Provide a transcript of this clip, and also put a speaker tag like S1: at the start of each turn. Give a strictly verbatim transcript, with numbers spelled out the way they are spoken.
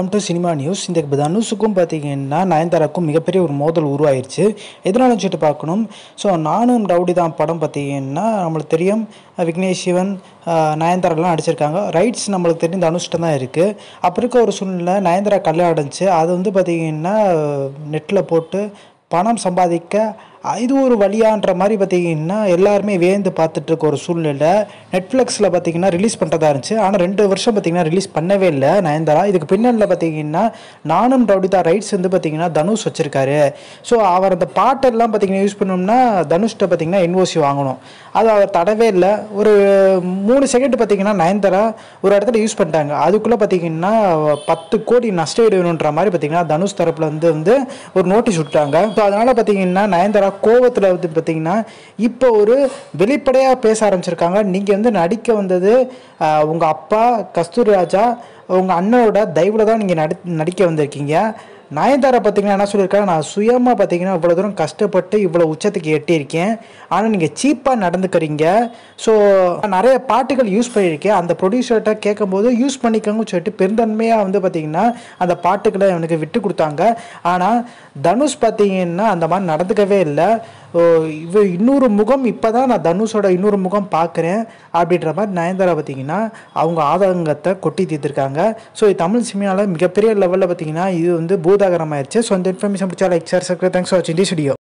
S1: Welcome to cinema news. இந்த தனுஷுக்கும் பார்த்தீங்கன்னா நயன்தாராக்கும் மிகப்பெரிய ஒரு மோதல் உருவாயிருச்சு. எதனால சொல்லிட்டு பார்க்கணும். ஸோ நானும் ரவுடி தான் படம் பார்த்தீங்கன்னா நம்மளுக்கு தெரியும், விக்னேஷ் சிவன் நயன்தாராலாம் நடிச்சிருக்காங்க. ரைட்ஸ் நம்மளுக்கு தெரியும் தனுஷ்கிட்ட தான் இருக்குது. அப்போ இருக்க ஒரு சூழ்நிலை நயன்தாரா கல்யாணம் அடைஞ்சி அது வந்து பார்த்திங்கன்னா நெட்டில் போட்டு பணம் சம்பாதிக்க இது ஒரு வழியான்ற மாதிரி பார்த்திங்கன்னா எல்லாருமே வேந்து பார்த்துட்ருக்க ஒரு சூழ்நிலை நெட்ஃப்ளிக்ஸில் பார்த்திங்கன்னா ரிலீஸ் பண்ணுறதா இருந்துச்சு. ஆனால் ரெண்டு வருஷம் பார்த்திங்கன்னா ரிலீஸ் பண்ணவே இல்லை நயன்தாரா. இதுக்கு பின்னணியில் பார்த்திங்கன்னா நானும் ரவுடி தான் ரைட்ஸ் வந்து பார்த்திங்கன்னா தனுஷ் வச்சுருக்காரு. ஸோ அவர் அந்த பாட்டெல்லாம் பார்த்திங்கன்னா யூஸ் பண்ணோம்னா தனுஷ்கிட்ட பார்த்திங்கன்னா என்ஓசி வாங்கணும். அது அவர் தடவே இல்லை. ஒரு மூணு செகண்ட் பார்த்திங்கன்னா நயன்தாரா ஒரு இடத்துல யூஸ் பண்ணிட்டாங்க. அதுக்குள்ளே பார்த்திங்கன்னா பத்து கோடி நஷ்டம் வேணுன்ற மாதிரி பார்த்திங்கன்னா தனுஷ் தரப்பில் வந்து வந்து ஒரு நோட்டீஸ் விட்டாங்க. ஸோ அதனால் பார்த்திங்கன்னா நயன்தாரா கோவத்தில் வந்து பார்த்திங்கன்னா இப்போ ஒரு வெளிப்படையாக பேச ஆரம்பிச்சிருக்காங்க. நீங்கள் வந்து நடிக்க வந்தது உங்கள் அப்பா கஸ்தூரி ராஜா உங்கள் அண்ணனோட தயவில் தான் நீங்கள் நடி நடிக்க வந்திருக்கீங்க. நயன்தாரா பார்த்திங்கன்னா என்ன சொல்லியிருக்காங்க, நான் சுயமாக பார்த்திங்கன்னா இவ்வளோ தூரம் கஷ்டப்பட்டு இவ்வளோ உச்சத்துக்கு எட்டியிருக்கேன், ஆனால் நீங்கள் சீப்பாக நடந்துக்கிறீங்க. ஸோ நிறைய பாட்டுகள் யூஸ் பண்ணியிருக்கேன், அந்த ப்ரொடியூசர்கிட்ட கேட்கும்போது யூஸ் பண்ணிக்கோங்கன்னு சொல்லிட்டு பெருந்தன்மையாக வந்து பார்த்திங்கன்னா அந்த பாட்டுக்களை எனக்கு விட்டு கொடுத்தாங்க. ஆனால் தனுஷ் பார்த்திங்கன்னா அந்த மாதிரி நடந்துக்கவே இல்லை. இவ இன்னொரு முகம் இப்போ தான் நான் தனுஷோட இன்னொரு முகம் பார்க்குறேன் அப்படின்ற மாதிரி நயன்தாரா பார்த்திங்கன்னா அவங்க ஆதங்கத்தை கொட்டி தீர்த்துருக்காங்க. ஸோ தமிழ் சினிமாவில் மிகப்பெரிய லெவலில் பார்த்திங்கன்னா இது வந்து பூதாகரமாயிருச்சு. ஸோ அந்த இன்ஃபர்மேஷன் பிடிச்சா like share subscribe. Thanks for வாட்சிங் திஸ் வீடியோ.